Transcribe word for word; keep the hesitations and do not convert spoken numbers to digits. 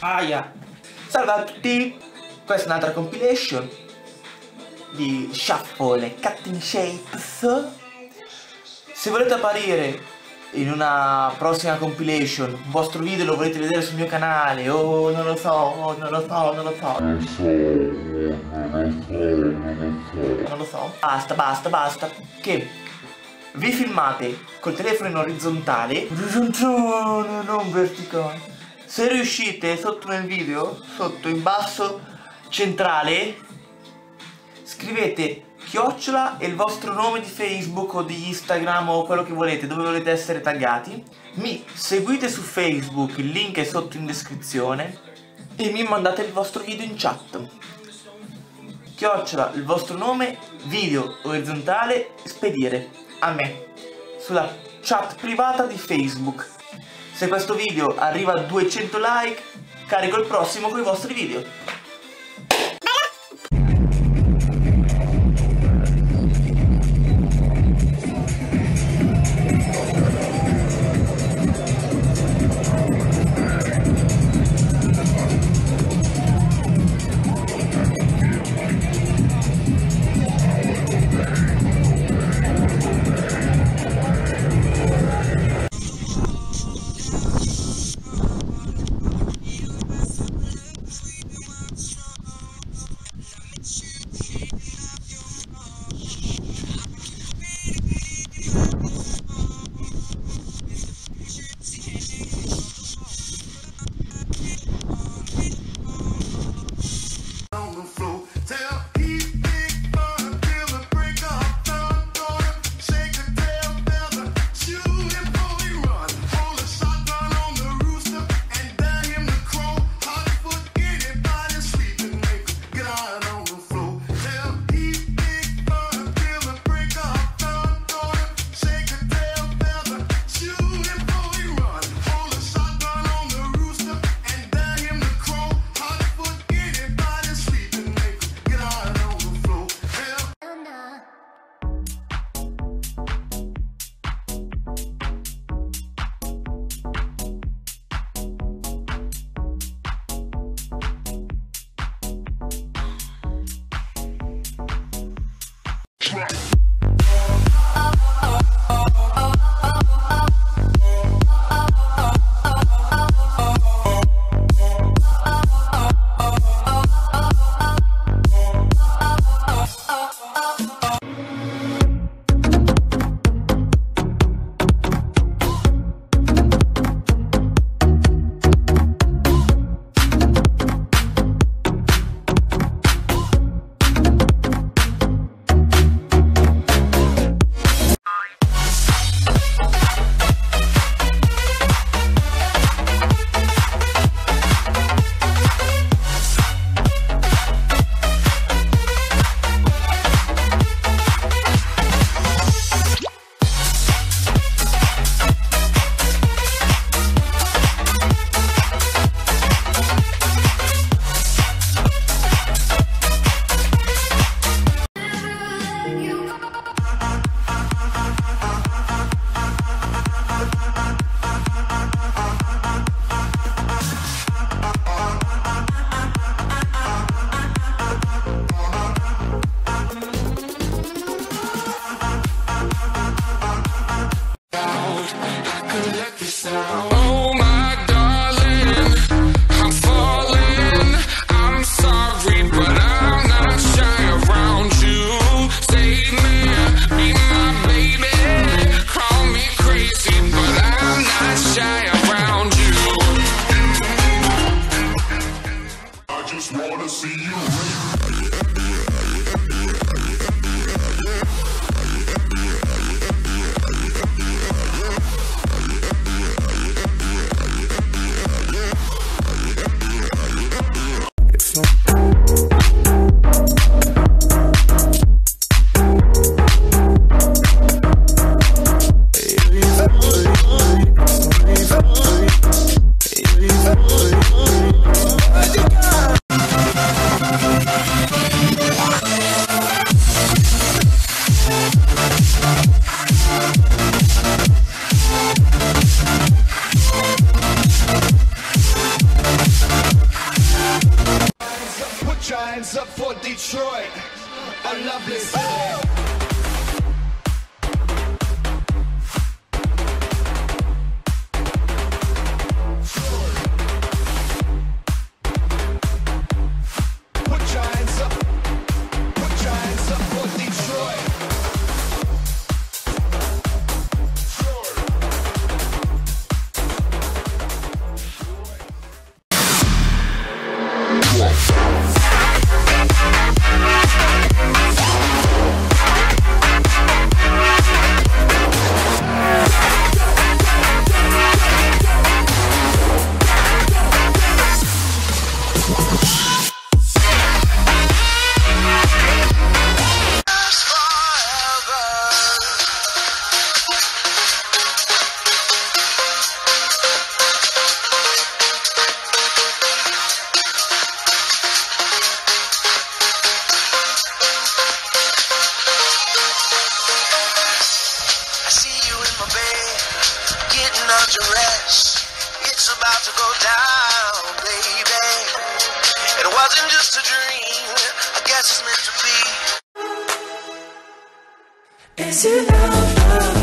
Aia. Salve a tutti, questa è un'altra compilation di Shuffle e Cutting Shapes. Se volete apparire in una prossima compilation, un vostro video lo volete vedere sul mio canale, oh non lo so, oh, non lo so, non lo so, non lo so, non lo so, basta, basta, basta, che vi filmate col telefono in orizzontale, orizzontale, non verticale. Se riuscite, sotto nel video, sotto in basso centrale, scrivete chiocciola e il vostro nome di Facebook o di Instagram o quello che volete, dove volete essere taggati. Mi seguite su Facebook, il link è sotto in descrizione, e mi mandate il vostro video in chat. Chiocciola il vostro nome, video orizzontale, spedire a me sulla chat privata di Facebook. Se questo video arriva a duecento like, carico il prossimo con i vostri video. Oh my darling, I'm falling, I'm sorry, but I'm not shy around you. Save me, be my baby, call me crazy, but I'm not shy around you. I just wanna see you. hands up for Detroit, a lovely city. It's about to go down, baby. It wasn't just a dream, I guess it's meant to be. Is it love?